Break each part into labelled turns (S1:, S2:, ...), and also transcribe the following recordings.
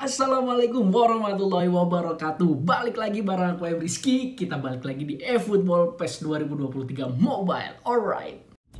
S1: Assalamualaikum warahmatullahi wabarakatuh. Balik lagi bareng aku Rizky. Kita balik lagi di eFootball PES 2023 Mobile. Alright.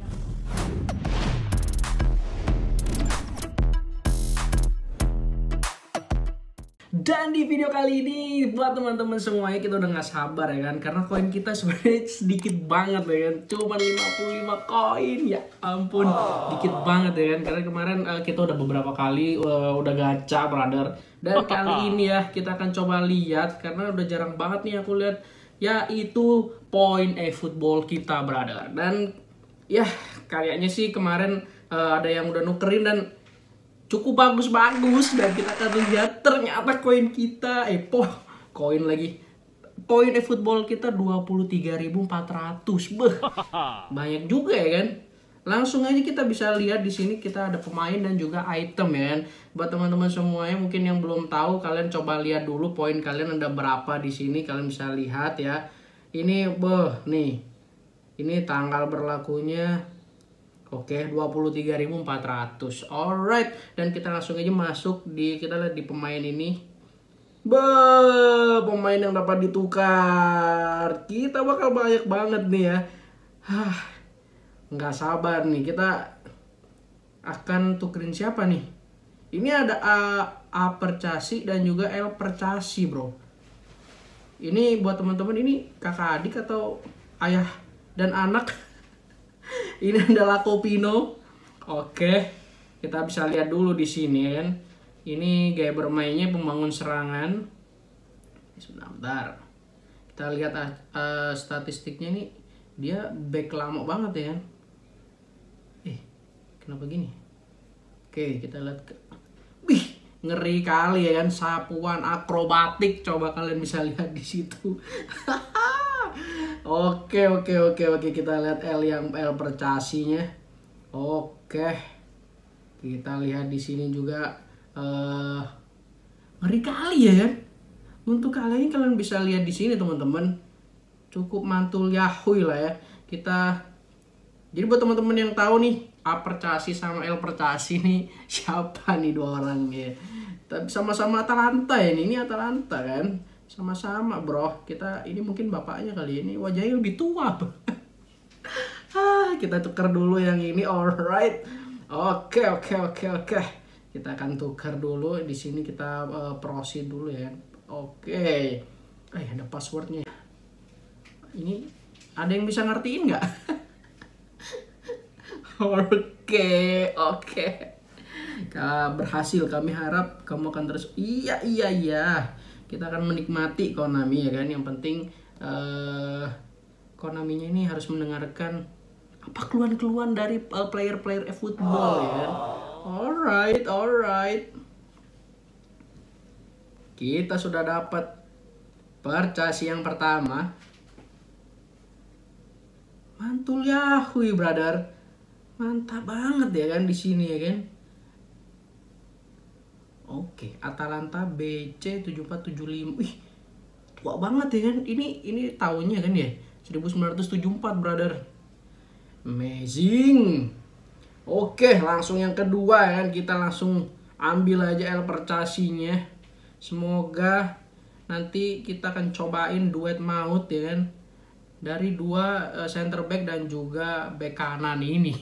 S1: Dan di video kali ini buat teman-teman semuanya, kita udah gak sabar ya kan, karena koin kita sebenarnya sedikit banget ya kan, cuma 55 koin, ya ampun, dikit banget ya kan. Karena kemarin kita udah beberapa kali udah gacha brother, dan kali ini ya kita akan coba lihat, karena udah jarang banget nih aku lihat, yaitu poin eFootball kita brother. Dan ya kayaknya sih kemarin ada yang udah nukerin dan cukup bagus-bagus, dan kita akan lihat ternyata koin kita koin lagi. Poin eFootball kita 23.400. Beh, banyak juga ya kan. Langsung aja kita bisa lihat di sini kita ada pemain dan juga item ya kan. Buat teman-teman semuanya mungkin yang belum tahu, kalian coba lihat dulu poin kalian ada berapa di sini, kalian bisa lihat ya. Ini nih. Ini tanggal berlakunya. Oke, 23.400. Alright, dan kita langsung aja masuk kita lihat di pemain ini. Pemain yang dapat ditukar. Kita bakal banyak banget nih ya. Nggak sabar nih, kita akan tukerin siapa nih? Ini ada A Percasi dan juga L Percasi, bro. Ini buat teman-teman, ini kakak adik atau ayah dan anak? Ini adalah Kopino. Oke, kita bisa lihat dulu di sini kan. Ini gaya bermainnya pembangun serangan. Sebentar. Kita lihat statistiknya nih. Dia back lama banget ya kan. Kenapa gini? Oke, kita lihat. Wih, ngeri kali ya kan, sapuan akrobatik. Coba kalian bisa lihat di situ. Oke, kita lihat L Percasinya. Oke. Kita lihat di sini juga ngeri kali ya kan. Untuk kali ini kalian bisa lihat di sini teman-teman. Cukup mantul yahui lah ya. Jadi buat teman-teman yang tahu nih, A Percasi sama L Percasi nih siapa nih dua orang nih? Tapi sama-sama Atalanta ya nih. Ini Atalanta kan. Sama-sama bro, ini mungkin bapaknya kali ini, wajahnya lebih tua. Kita tukar dulu yang ini, alright. Oke. Kita akan tukar dulu di sini, kita proceed dulu ya. Oke. Ada passwordnya. Ini ada yang bisa ngertiin nggak? Oke. Berhasil, kami harap kamu akan terus. Iya. Kita akan menikmati Konami ya kan. Yang penting Konaminya ini harus mendengarkan apa keluhan-keluhan dari player-player eFootball ya kan. Alright. Kita sudah dapat Percasi yang pertama. Mantul yahui brother. Mantap banget ya kan di sini ya kan. Oke, Atalanta BC 7475. Wih, tua banget ya kan. Ini tahunnya kan ya, 1974 brother. Amazing. Oke, langsung yang kedua ya kan. Kita langsung ambil aja L Percasinya. Semoga nanti kita akan cobain duet maut ya kan, dari dua center back dan juga back kanan ini.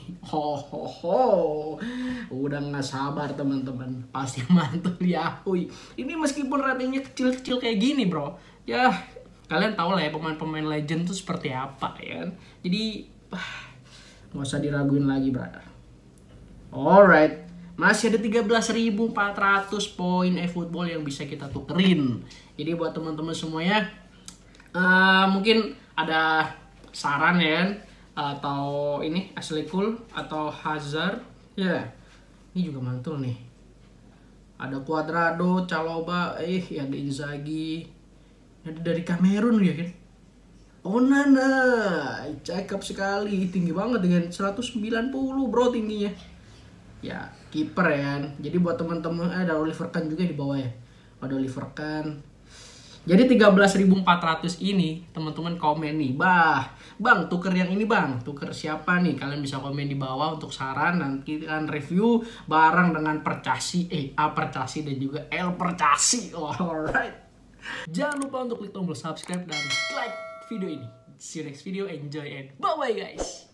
S1: Udah nggak sabar teman-teman, pasti mantul yahui. Ini meskipun ratingnya kecil-kecil kayak gini bro, ya kalian tahu lah ya pemain-pemain legend tuh seperti apa ya kan. Jadi nggak usah diraguin lagi brother. Alright, masih ada 13.400 poin eFootball yang bisa kita tukerin. Jadi buat teman-teman semuanya, mungkin ada saran ya kan, atau ini Ashley Cole atau Hazard ya. Ini juga mantul nih. Ada Cuadrado, Chalobah, ada Inzaghi, ada dari Kamerun ya kan. Onana, cakep sekali, tinggi banget dengan 190 bro tingginya. Ya kiper ya kan. Jadi buat teman-teman ada Oliver Kahn juga di bawah ya. Ada Oliver Kahn. Jadi 13.400 ini teman-teman komen nih, Bang, tuker yang ini Bang, tuker siapa nih? Kalian bisa komen di bawah untuk saran, nanti kan review barang dengan Percasi, A Percasi dan juga L Percasi. Alright. Jangan lupa untuk klik tombol subscribe dan like video ini. See you next video, enjoy and bye-bye guys.